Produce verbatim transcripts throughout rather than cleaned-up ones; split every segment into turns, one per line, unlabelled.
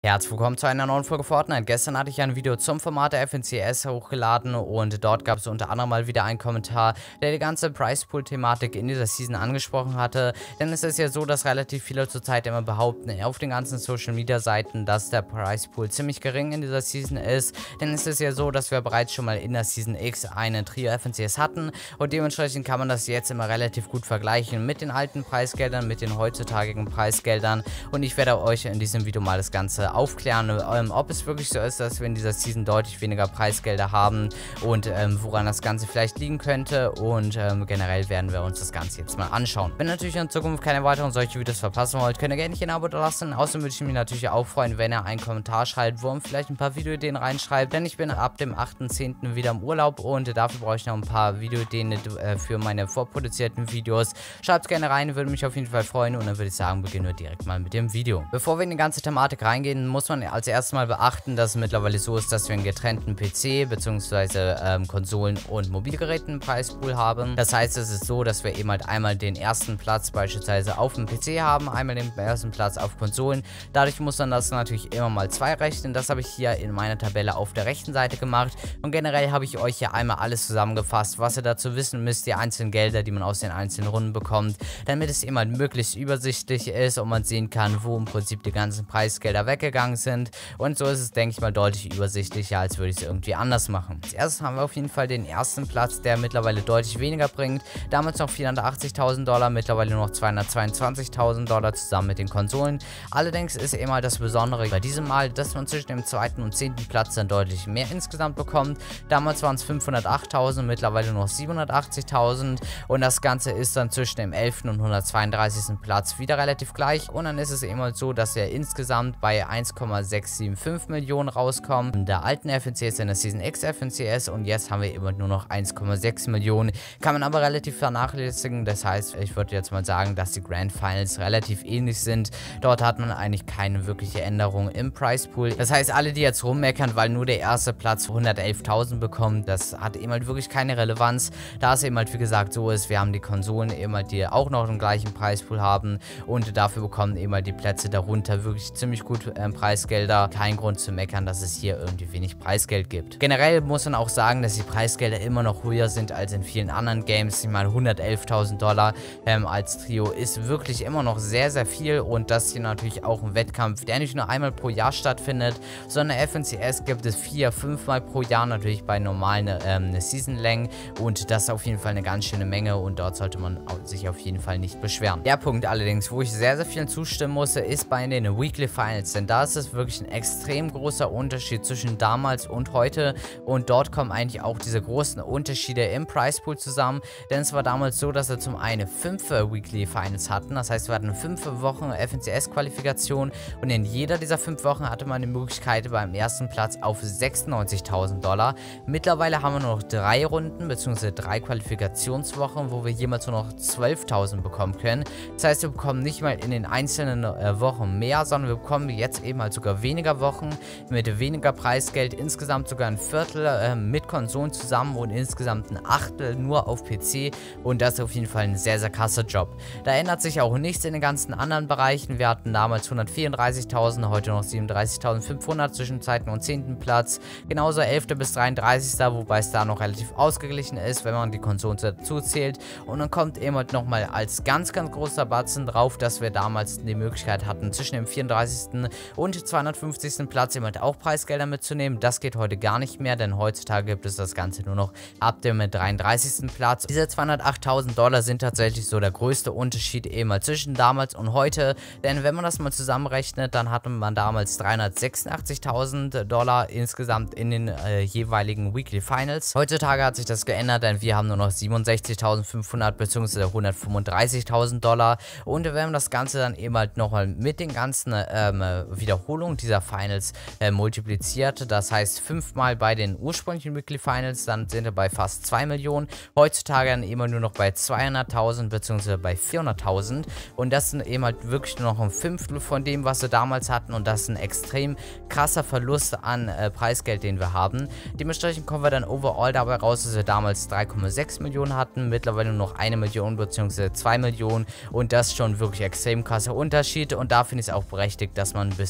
Herzlich willkommen zu einer neuen Folge Fortnite. Gestern hatte ich ein Video zum Format der F N C S hochgeladen und dort gab es unter anderem mal wieder einen Kommentar, der die ganze Price Pool Thematik in dieser Season angesprochen hatte. Denn es ist ja so, dass relativ viele zurzeit immer behaupten auf den ganzen Social Media Seiten, dass der Price Pool ziemlich gering in dieser Season ist. Denn es ist ja so, dass wir bereits schon mal in der Season X eine Trio F N C S hatten und dementsprechend kann man das jetzt immer relativ gut vergleichen mit den alten Preisgeldern, mit den heutzutagigen Preisgeldern, und ich werde euch in diesem Video mal das Ganze aufklären, ähm, ob es wirklich so ist, dass wir in dieser Season deutlich weniger Preisgelder haben und ähm, woran das Ganze vielleicht liegen könnte, und ähm, generell werden wir uns das Ganze jetzt mal anschauen. Wenn ihr natürlich in Zukunft keine weiteren solche Videos verpassen wollt, könnt ihr gerne ein Abo da lassen. Außerdem würde ich mich natürlich auch freuen, wenn ihr einen Kommentar schreibt, wo ihr vielleicht ein paar Videoideen reinschreibt, denn ich bin ab dem achten zehnten wieder im Urlaub und dafür brauche ich noch ein paar Videoideen äh, für meine vorproduzierten Videos. Schreibt gerne rein, würde mich auf jeden Fall freuen, und dann würde ich sagen, beginnen wir direkt mal mit dem Video. Bevor wir in die ganze Thematik reingehen, muss man als erstes mal beachten, dass es mittlerweile so ist, dass wir einen getrennten P C bzw. Ähm, Konsolen- und Mobilgeräten Preispool haben. Das heißt, es ist so, dass wir eben halt einmal den ersten Platz beispielsweise auf dem P C haben, einmal den ersten Platz auf Konsolen. Dadurch muss man das natürlich immer mal zwei rechnen. Das habe ich hier in meiner Tabelle auf der rechten Seite gemacht, und generell habe ich euch hier einmal alles zusammengefasst, was ihr dazu wissen müsst, die einzelnen Gelder, die man aus den einzelnen Runden bekommt, damit es eben halt möglichst übersichtlich ist und man sehen kann, wo im Prinzip die ganzen Preisgelder weggegangen sind. Und so ist es, denke ich mal, deutlich übersichtlicher, als würde ich es irgendwie anders machen. Als erstes haben wir auf jeden Fall den ersten Platz, der mittlerweile deutlich weniger bringt. Damals noch vierhundertachtzigtausend Dollar, mittlerweile nur noch zweihundertzweiundzwanzigtausend Dollar zusammen mit den Konsolen. Allerdings ist eben halt das Besondere bei diesem Mal, dass man zwischen dem zweiten und zehnten Platz dann deutlich mehr insgesamt bekommt. Damals waren es fünfhundertachttausend, mittlerweile nur noch siebenhundertachtzigtausend, und das Ganze ist dann zwischen dem elften und hundertzweiunddreißigsten Platz wieder relativ gleich, und dann ist es eben halt so, dass wir insgesamt bei eins Komma sechshundertfünfundsiebzig Millionen rauskommen. In der alten F N C S, in der Season X F N C S, und jetzt haben wir eben nur noch eins Komma sechs Millionen. Kann man aber relativ vernachlässigen. Das heißt, ich würde jetzt mal sagen, dass die Grand Finals relativ ähnlich sind. Dort hat man eigentlich keine wirkliche Änderung im Price Pool. Das heißt, alle, die jetzt rummeckern, weil nur der erste Platz hundertelftausend bekommt, das hat eben halt wirklich keine Relevanz. Da es eben halt, wie gesagt, so ist, wir haben die Konsolen eben halt, die auch noch den gleichen Preispool haben, und dafür bekommen eben halt die Plätze darunter wirklich ziemlich gut ähm, Preisgelder. Kein Grund zu meckern, dass es hier irgendwie wenig Preisgeld gibt. Generell muss man auch sagen, dass die Preisgelder immer noch höher sind als in vielen anderen Games. Ich meine, hundertelftausend Dollar ähm, als Trio ist wirklich immer noch sehr, sehr viel, und das hier natürlich auch ein Wettkampf, der nicht nur einmal pro Jahr stattfindet, sondern F N C S gibt es vier, fünf Mal pro Jahr, natürlich bei normalen ähm, Season-Längen, und das ist auf jeden Fall eine ganz schöne Menge, und dort sollte man sich auf jeden Fall nicht beschweren. Der Punkt allerdings, wo ich sehr, sehr vielen zustimmen musste, ist bei den Weekly Finals, denn da ist es wirklich ein extrem großer Unterschied zwischen damals und heute, und dort kommen eigentlich auch diese großen Unterschiede im Price Pool zusammen, denn es war damals so, dass wir zum einen fünf Weekly Finals hatten, das heißt, wir hatten fünf Wochen F N C S-Qualifikation, und in jeder dieser fünf Wochen hatte man die Möglichkeit beim ersten Platz auf sechsundneunzigtausend Dollar. Mittlerweile haben wir nur noch drei Runden bzw. drei Qualifikationswochen, wo wir jemals nur noch zwölftausend bekommen können. Das heißt, wir bekommen nicht mal in den einzelnen äh, Wochen mehr, sondern wir bekommen jetzt eben halt sogar weniger Wochen mit weniger Preisgeld, insgesamt sogar ein Viertel äh, mit Konsolen zusammen und insgesamt ein Achtel nur auf P C, und das ist auf jeden Fall ein sehr, sehr krasser Job. Da ändert sich auch nichts in den ganzen anderen Bereichen. Wir hatten damals hundertvierunddreißigtausend, heute noch siebenunddreißigtausendfünfhundert zwischen zweiten und zehnten Platz, genauso elften bis dreiunddreißigsten wobei es da noch relativ ausgeglichen ist, wenn man die Konsolen dazu zählt, und dann kommt eben halt nochmal als ganz, ganz großer Batzen drauf, dass wir damals die Möglichkeit hatten, zwischen dem vierunddreißigsten und zweihundertfünfzigsten Platz eben halt auch Preisgelder mitzunehmen. Das geht heute gar nicht mehr, denn heutzutage gibt es das Ganze nur noch ab dem dreiunddreißigsten Platz. Diese zweihundertachttausend Dollar sind tatsächlich so der größte Unterschied eben halt zwischen damals und heute, denn wenn man das mal zusammenrechnet, dann hatte man damals dreihundertsechsundachtzigtausend Dollar insgesamt in den äh, jeweiligen Weekly Finals. Heutzutage hat sich das geändert, denn wir haben nur noch siebenundsechzigtausendfünfhundert bzw. hundertfünfunddreißigtausend Dollar, und wenn man das Ganze dann eben halt nochmal mit den ganzen ähm, Wiederholungen dieser Finals äh, multipliziert, das heißt fünfmal bei den ursprünglichen Weekly Finals, dann sind wir bei fast zwei Millionen, heutzutage dann immer nur noch bei zweihunderttausend bzw. bei vierhunderttausend, und das sind eben halt wirklich nur noch ein Fünftel von dem, was wir damals hatten, und das ist ein extrem krasser Verlust an äh, Preisgeld, den wir haben. Dementsprechend kommen wir dann overall dabei raus, dass wir damals drei Komma sechs Millionen hatten, mittlerweile nur noch eine Million bzw. zwei Millionen, und das ist schon wirklich extrem krasser Unterschied, und da finde ich es auch berechtigt, dass man bis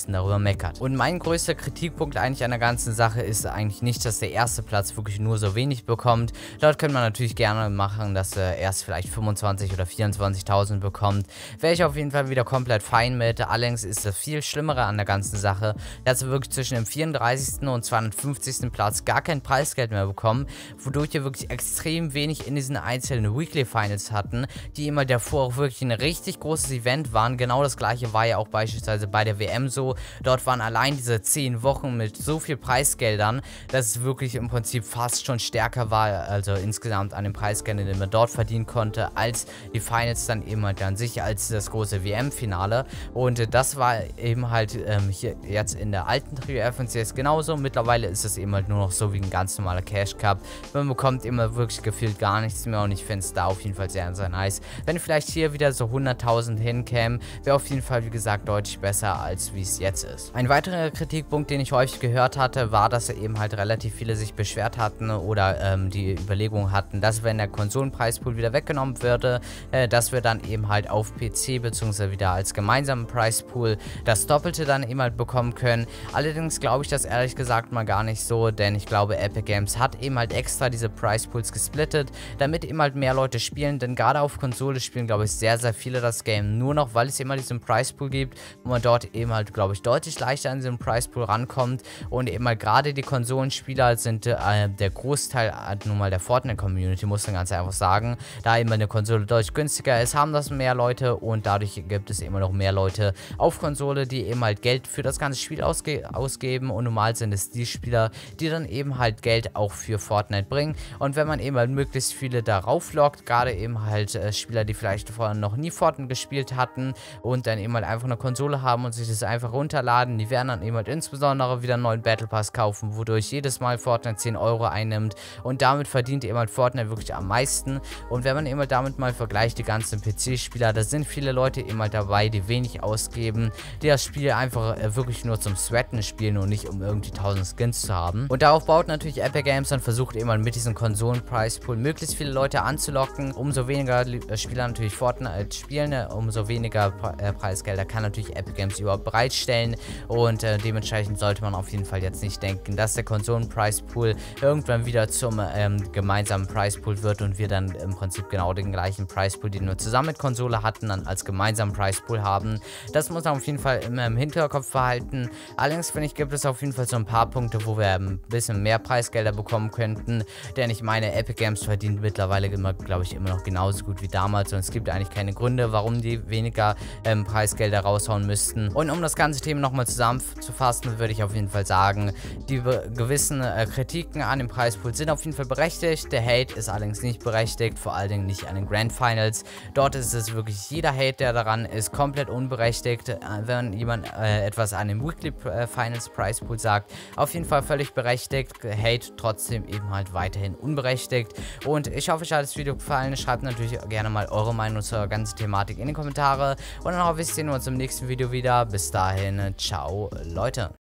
meisten darüber meckert. Und mein größter Kritikpunkt eigentlich an der ganzen Sache ist eigentlich nicht, dass der erste Platz wirklich nur so wenig bekommt. Dort könnte man natürlich gerne machen, dass er erst vielleicht fünfundzwanzig oder vierundzwanzigtausend bekommt. Wäre ich auf jeden Fall wieder komplett fein mit. Allerdings ist das viel Schlimmere an der ganzen Sache, dass wir wirklich zwischen dem vierunddreißigsten und zweihundertfünfzigsten Platz gar kein Preisgeld mehr bekommen, wodurch wir wirklich extrem wenig in diesen einzelnen Weekly Finals hatten, die immer davor auch wirklich ein richtig großes Event waren. Genau das gleiche war ja auch beispielsweise bei der W M so. Dort waren allein diese zehn Wochen mit so viel Preisgeldern, dass es wirklich im Prinzip fast schon stärker war, also insgesamt an den Preisgeldern, den man dort verdienen konnte, als die Finals dann eben halt an sich, als das große W M-Finale. Und äh, das war eben halt ähm, hier jetzt in der alten Trio F N C S genauso. Mittlerweile ist es eben halt nur noch so wie ein ganz normaler Cash Cup. Man bekommt immer wirklich gefühlt gar nichts mehr und ich finde es da auf jeden Fall sehr, sehr nice. Wenn vielleicht hier wieder so hunderttausend hinkämen, wäre auf jeden Fall, wie gesagt, deutlich besser, als wie es jetzt ist. Ein weiterer Kritikpunkt, den ich häufig gehört hatte, war, dass eben halt relativ viele sich beschwert hatten oder ähm, die Überlegung hatten, dass wenn der Konsolenpreispool wieder weggenommen würde, äh, dass wir dann eben halt auf P C bzw. wieder als gemeinsamen Preispool das Doppelte dann eben halt bekommen können. Allerdings glaube ich das ehrlich gesagt mal gar nicht so, denn ich glaube, Epic Games hat eben halt extra diese Preispools gesplittet, damit eben halt mehr Leute spielen, denn gerade auf Konsole spielen, glaube ich, sehr, sehr viele das Game nur noch, weil es immer diesen Preispool gibt, wo man dort eben halt, glaube ich, deutlich leichter an diesen Preispool rankommt und eben halt gerade die Konsolenspieler sind äh, der Großteil äh, nun mal der Fortnite-Community, muss man ganz einfach sagen, da eben eine Konsole deutlich günstiger ist, haben das mehr Leute und dadurch gibt es immer noch mehr Leute auf Konsole, die eben halt Geld für das ganze Spiel ausge ausgeben und normal sind es die Spieler, die dann eben halt Geld auch für Fortnite bringen und wenn man eben halt möglichst viele darauf lockt, gerade eben halt äh, Spieler, die vielleicht vorher noch nie Fortnite gespielt hatten und dann eben halt einfach eine Konsole haben und sich das einfach runterladen, die werden dann eben halt insbesondere wieder einen neuen Battle Pass kaufen, wodurch jedes Mal Fortnite zehn Euro einnimmt und damit verdient eben halt Fortnite wirklich am meisten und wenn man eben halt damit mal vergleicht, die ganzen P C-Spieler, da sind viele Leute eben halt dabei, die wenig ausgeben, die das Spiel einfach äh, wirklich nur zum Sweaten spielen und nicht um irgendwie tausend Skins zu haben. Und darauf baut natürlich Epic Games und versucht eben halt mit diesem Konsolen-Preispool möglichst viele Leute anzulocken. Umso weniger äh, Spieler natürlich Fortnite spielen, äh, umso weniger Pre äh, Preisgelder kann natürlich Epic Games überhaupt bereitstellen und äh, dementsprechend sollte man auf jeden Fall jetzt nicht denken, dass der Konsolen-Preispool irgendwann wieder zum ähm, gemeinsamen Preispool wird und wir dann im Prinzip genau den gleichen Preispool, den wir zusammen mit Konsole hatten, dann als gemeinsamen Preispool haben. Das muss man auf jeden Fall immer im Hinterkopf behalten. Allerdings finde ich, gibt es auf jeden Fall so ein paar Punkte, wo wir ein bisschen mehr Preisgelder bekommen könnten, denn ich meine, Epic Games verdient mittlerweile immer, glaube ich, immer noch genauso gut wie damals und es gibt eigentlich keine Gründe, warum die weniger ähm, Preisgelder raushauen müssten. Und um das ganze Thema nochmal zusammenzufassen, würde ich auf jeden Fall sagen, die gewissen äh, Kritiken an dem Preispool sind auf jeden Fall berechtigt. Der Hate ist allerdings nicht berechtigt, vor allen Dingen nicht an den Grand Finals. Dort ist es wirklich jeder Hate, der daran ist, komplett unberechtigt. Äh, wenn jemand äh, etwas an dem Weekly äh, Finals Preispool sagt, auf jeden Fall völlig berechtigt. Hate trotzdem eben halt weiterhin unberechtigt. Und ich hoffe, euch hat das Video gefallen. Schreibt natürlich gerne mal eure Meinung zur ganzen Thematik in die Kommentare. Und dann hoffe ich, sehen wir uns im nächsten Video wieder. Bis dahin, ciao, Leute.